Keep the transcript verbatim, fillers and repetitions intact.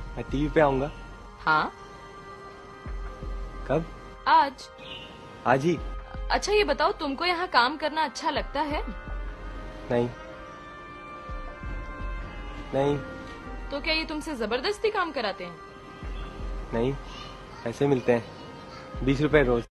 मैं टीवी पे आऊंगा। हाँ। कब? आज। आज ही? अच्छा ये बताओ, तुमको यहाँ काम करना अच्छा लगता है? नहीं नहीं। तो क्या ये तुमसे जबरदस्ती काम कराते हैं? नहीं, ऐसे मिलते हैं, बीस रुपए रोज।